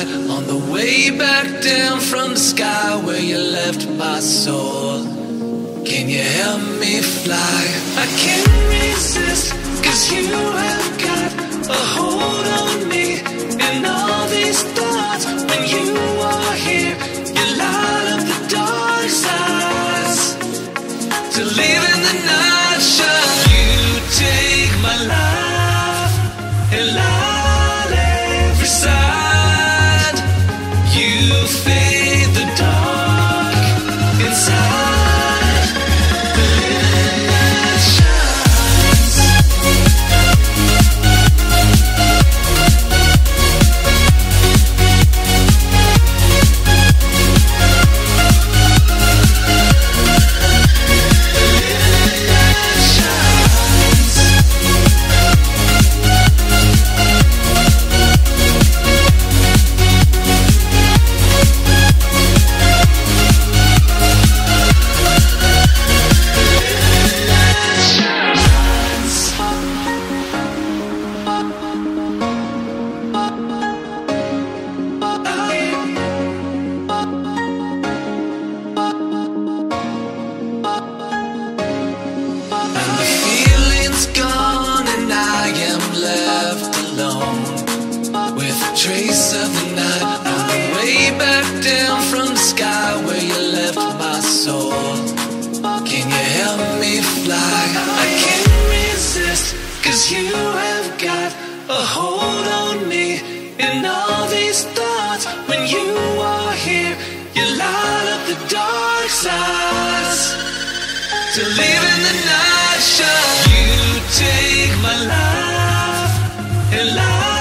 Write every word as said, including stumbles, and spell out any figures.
on the way back down from the sky where you left my soul. Can you help me fly? I can't resist, cause you have got a hold on me. And all these thoughts, when you are here, you light up the dark sides to live in the night shine. You take my life and light every side. You fade the dark inside the living that shines. Trace of the night on the way back down from the sky where you left my soul. Can you help me fly? I can't resist, cause you have got a hold on me. And all these thoughts, when you are here, you light up the dark sides to live in the night shine. You take my life and light